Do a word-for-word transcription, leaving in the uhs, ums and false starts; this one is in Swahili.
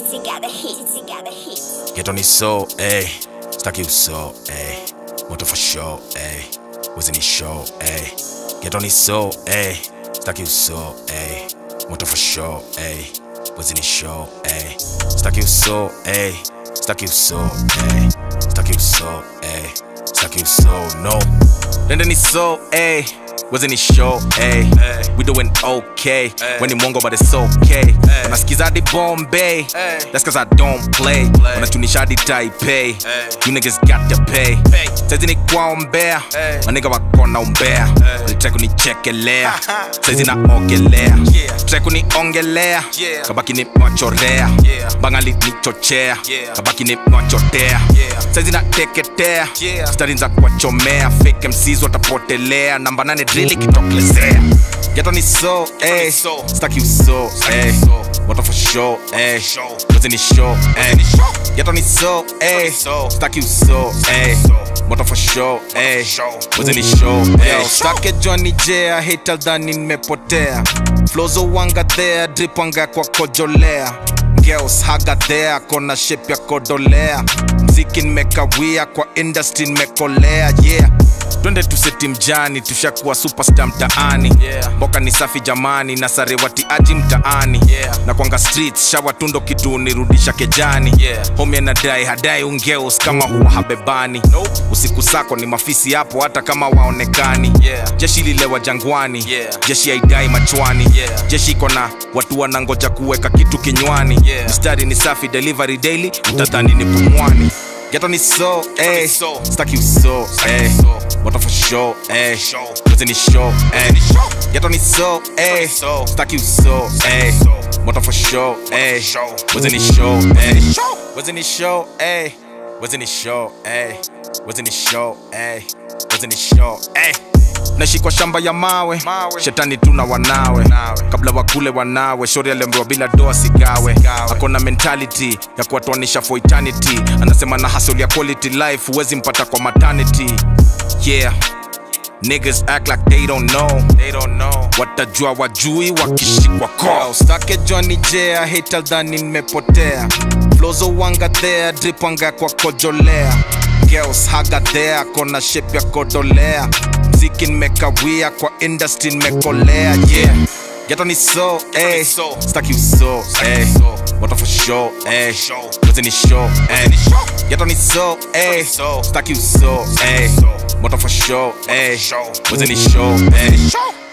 together hit, together hit. Get on his soul, ayy. Stuck you so, ayy. Motor for show, ayy. Was in his show, ayy. Get on his soul, ayy. Stuck you so, ayy. Motor for show, ayy. Was in his show, ayy. Stuck you so, ayy. Stuck you so, ayy. Stuck you so, ayy. Stuck you so, no. Then then his soul, ayy. Was in his show, ayy. We doing okay. Ay. When he won't go, but it's okay. Ay. When I skis out the Bombay, ay. That's cause I don't play. play. When I tunish out the Taipei, ay. You niggas got to pay. Says in it kwa umbea, my nigga wakona umbea. Track uni chekelea, says in a ongelea. Track uni ongelea, kabaki ni machorea. Bangali ni chochea, kabaki ni machotea. Says in a teketea, studying za kwa chomea. Fake M Cs watapotelea, namba nane really kitoklezea. Get on his soul, ayy. Stuck you so, ayy. What for show, ayy. Was in his show, ayy. Get on his soul, ayy. Stuck you so, ayy. What for show, ayy. Was in his show, ayy. Stuck at Johnny J, I hate all that nimepotea. Flows wanga there, drip wanga kwa kojolea. Girls haga there, kona shape ya kodolea. Mziki nimekawia kwa industry nimekolea, yeah. Twende tuseti mjani, tushakuwa superstar mtaani. Yeah. Mboka ni safi jamani, na sare wati aji mtaani. Yeah. Na kwanga streets, shawa tundo kitu nirudisha kejani. Yeah. Homie anadai, hadai ungeus kama huwa habebani. Nope. Usiku sako ni mafisi hapo hata kama waonekani. Yeah. Jeshi lilewa jangwani, yeah. Jeshi haidai machwani, yeah. Jeshi kona watu wanangoja kuweka kitu kinywani. Yeah. Mstari ni safi, delivery daily, utadhani ni pumwani. Get on his soul, ayy. Stuck you so, ayy. What for show, ayy. Was in his show, ayy. Get on his soul, ayy. Stuck you so, ayy. What for show, ayy. Was in his show, ayy. Was in his show, ayy. Was in his show, ayy. Was in his show, ayy. Was in his show, ayy. Naishi kwa shamba ya mawe, mawe. Shetani tuna wanawe nawe. Kabla wakule wanawe, shori alembewa bila doa sigawe. Akona mentality ya kuwatoanisha for eternity. Anasema na hustle ya quality life huwezi mpata kwa maternity. Yeah, niggas act like they don't know. They don't know. Watajua wajui wakishikwa call. Stuck at Johnny J, I hate all that nimepotea. Flows wanga there, drip wanga kwa kojolea. Girls haga there, kona shape ya kodolea. Mziki nimekawia kwa industry nimekolea, yeah. Get on his soul, ayy. Stuck you so, ayy. What for show, ayy. Was in his show, ayy. Get on his soul, ayy. Stuck you so, ayy. What for show, ayy. Was in his show, ayy.